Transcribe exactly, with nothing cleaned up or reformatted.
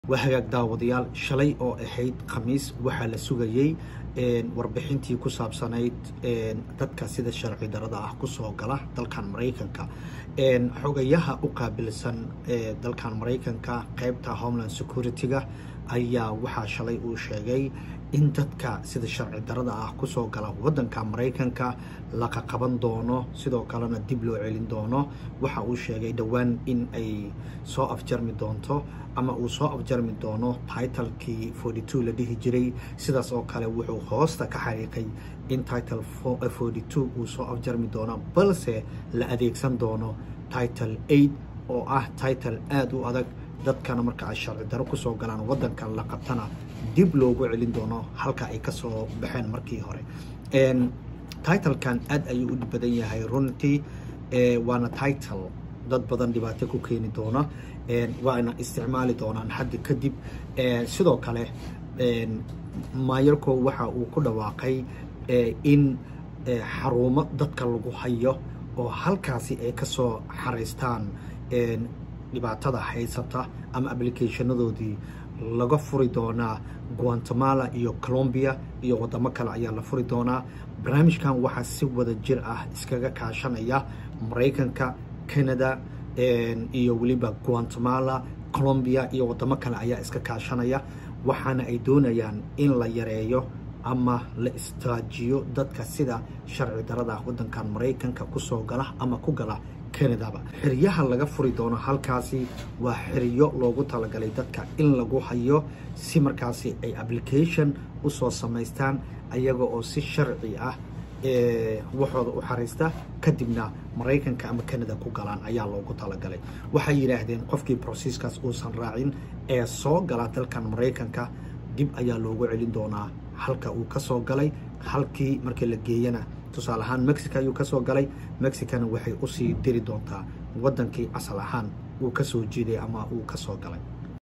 وهاجاك داوديال شلي أو أحيد خميس وحال سجيي warbixintii ku saabsanayd dadka sida sharci darada ah ku soo gala dalkan Mareykanka xogayaha u qaabilsan dalkan Mareykanka qaybta Homeland Security-ga ayaa waxa shalay uu sheegay in dadka sida sharci darada ah ku soo gala wadanka Mareykanka la qaban doono sidoo kalena dib loo celin doono waxa uu sheegay dhawaan in ay soo afjarmi doonto ama uu soo afjarmi doono title-kii forty-two la dhihi jiray sidaas oo kale wuxuu hoosta ka xariiqay in title forty-two uu soo afjarmi doono balse la adeegsan doono title eight oo ah title aad u adag dadkana marka ay sharci daro ku soo galaan wadankan la qabtana dib loogu celin doono halka ay ka soo baxeen markii hore een title kan aad ayuu u badan yahay runtii ee waana title dad badan dhibaato ku keeni doona een waana isticmaali doonaan hadda kadib ee sidoo kale een maayarko waxa uu ku dhawaaqay in xarumo dadka lagu hayo oo halkaasi ay ka soo xareystaan een dhibaatada haysata ama applicationadoodii laga furi doonaa Guatemala iyo Colombia iyo wadamo kale ayaa la furi doonaa barnaamijkan waxa si wada jir ah iskaga kaashanaya Mareykanka Canada iyo waliba Guatemala Colombia iyo wadamo kale ayaa iska kaashanaya waxaana ay doonayaan in la yareeyo ama la istaajiyo dadka sida sharci darada wadankan Mareykanka ku soo gala ama ku gala Canada ba xiriyaha laga furi doono halkaasi waa xiriyo loogu talagalay dadka in lagu hayo si markaasi ay application u soo sameystaan ayaga oo si sharci ah ee waxooda u xariista kadibna Mareykanka ama Canada ku galaan ayaa loogu talagalay waxay yiraahdeen qofkii processkaas uu san raacin ee soo gala dalkan Mareykanka dib ayaa loogu celin doonaa halka uu ka soo galay halkii markii la geeyana tusaale ahaan Mexico ayuu ka soo galay Mexicana waxay u sii diri doontaa wadankii asal ahaan uu ka soo jeeday ama uu ka soo galay